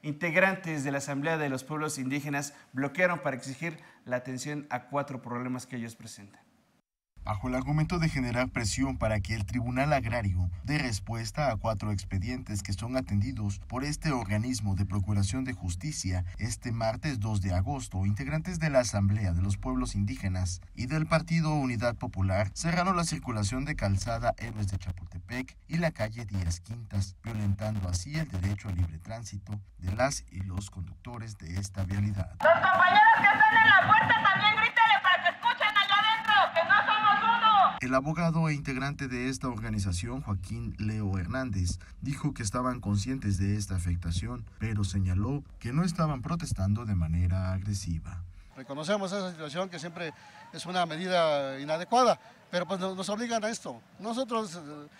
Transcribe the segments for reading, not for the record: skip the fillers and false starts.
Integrantes de la Asamblea de los Pueblos Indígenas bloquearon para exigir la atención a 4 problemas que ellos presentan. Bajo el argumento de generar presión para que el Tribunal Agrario dé respuesta a 4 expedientes que son atendidos por este organismo de Procuración de Justicia, este martes 2 de agosto, integrantes de la Asamblea de los Pueblos Indígenas y del Partido Unidad Popular cerraron la circulación de Calzada Héroes de Chapultepec y la calle Díaz Quintas, violentando así el derecho al libre tránsito de las y los conductores de esta vialidad. Los compañeros que están en la puerta también grítale para que escuchen allá adentro, que no somos uno. El abogado e integrante de esta organización, Joaquín Leo Hernández, dijo que estaban conscientes de esta afectación, pero señaló que no estaban protestando de manera agresiva. Reconocemos esa situación que siempre es una medida inadecuada, pero pues nos obligan a esto. Nosotros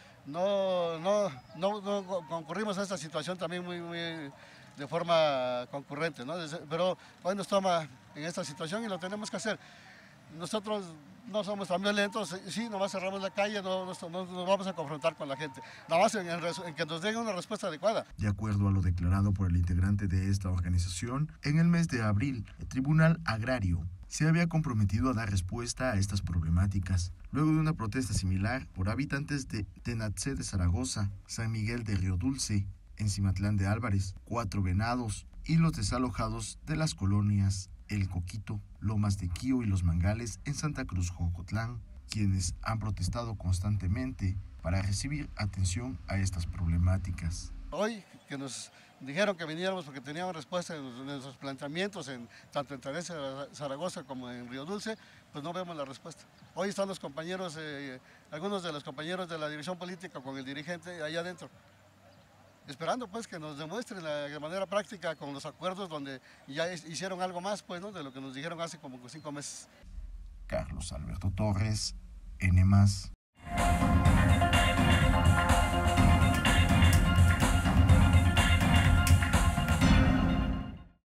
no concurrimos a esta situación también muy de forma concurrente, ¿no? Pero hoy nos toma en esta situación y lo tenemos que hacer. Nosotros no somos tan violentos, sí, nomás cerramos la calle, no nos vamos a confrontar con la gente, nada más en que nos den una respuesta adecuada. De acuerdo a lo declarado por el integrante de esta organización, en el mes de abril, el Tribunal Agrario se había comprometido a dar respuesta a estas problemáticas, luego de una protesta similar por habitantes de Tenatse de Zaragoza, San Miguel de Río Dulce, Encimatlán de Álvarez, 4 Venados y los desalojados de las colonias El Coquito, Lomas de Quío y Los Mangales en Santa Cruz, Jocotlán, quienes han protestado constantemente para recibir atención a estas problemáticas. Hoy que nos dijeron que viniéramos porque teníamos respuesta en nuestros planteamientos, tanto en Tenatse de Zaragoza como en Río Dulce, pues no vemos la respuesta. Hoy están los compañeros, algunos de los compañeros de la dirección política con el dirigente allá adentro, esperando pues que nos demuestren de manera práctica con los acuerdos donde ya hicieron algo más pues, ¿no?, de lo que nos dijeron hace como 5 meses. Carlos Alberto Torres, N+.